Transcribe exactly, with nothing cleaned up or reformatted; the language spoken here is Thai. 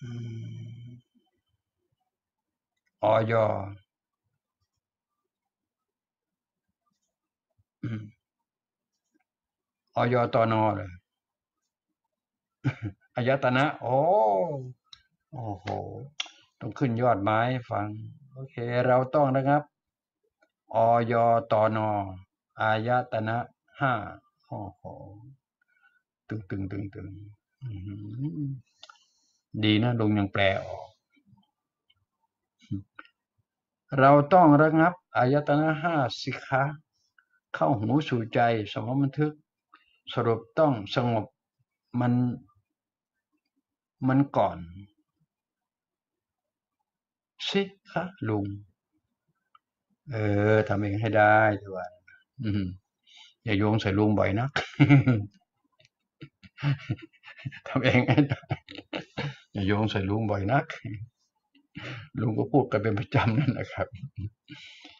อืมอย อืมอยตนเลยอายตนะโอ้โอ้โหต้องขึ้นยอดไม้ให้ฟังโอเคเราต้องนะครับอยตนอายตนะห้าโอ้โหตึงตึงตึงตึงอืมดีนะลุงยังแปลออกเราต้องระงับอายตนะห้าสิคะเข้าหูสู่ใจสมมติบันทึกสรุปต้องสงบมันมันก่อนสิคะลุงเออทำเองให้ได้ด้วยอืมอย่าโยงใส่ลุงบ่อยนักทำเองให้ได้อย่าโยงใส่ลุงบ่อยนักลุงก็พูดกันเป็นประจำนั่นแหละครับ